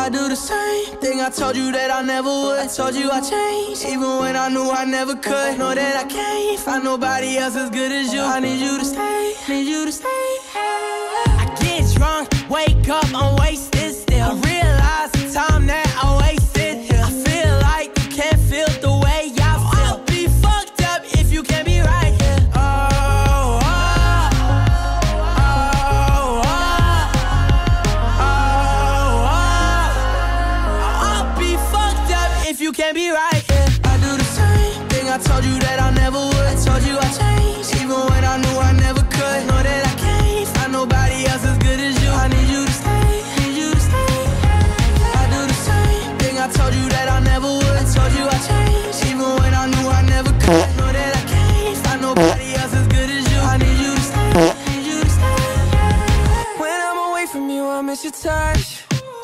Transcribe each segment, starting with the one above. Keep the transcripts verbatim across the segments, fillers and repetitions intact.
I do the same thing I told you that I never would. I told you I changed, even when I knew I never could. Know that I can't find nobody else as good as you. I need you to stay, need you to stay. I get drunk, wake up, I'm wasted still. I realize the time that I wasted here. I feel like you can't feel the way I feel. I'll be fucked up if you can't be right here. Oh, oh, oh, oh, oh, oh. I'll be fucked up if you can't be right here. I do the same thing I told you that I never would. I told you I changed, even when I knew I never could. Know that I can't find nobody else as good as you. I need you to stay, need you to stay. I do the same thing I told you that I never would. I told you I changed, even when I knew I never could. Know that I can't find nobody else as good as you. I need you to stay, need you to stay. When I'm away from you, I miss your touch.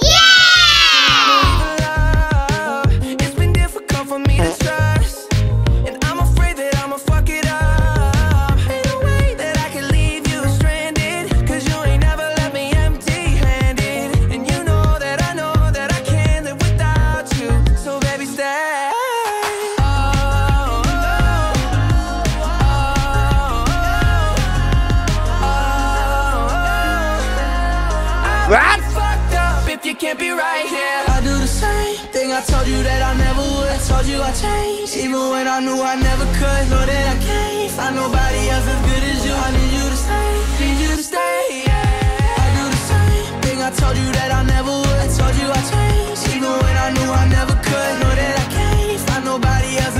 It's been difficult for me to trust, and I'm afraid that I'ma fuck it up. Ain't no way that I can leave you stranded, cause you ain't never left me empty-handed. And you know that I know that I can't live without you. So baby, stay. Oh, oh, oh, oh, oh. I'll be fucked up if you can't be right here. I do the same thing I told you that I never would. I told you I changed, even when I knew I never could. Know that I can't find nobody else as good as you. I need you to stay, need you to stay, yeah. I do the same thing I told you that I never would. I told you I changed, even when I knew I never could. Know that I can't find nobody else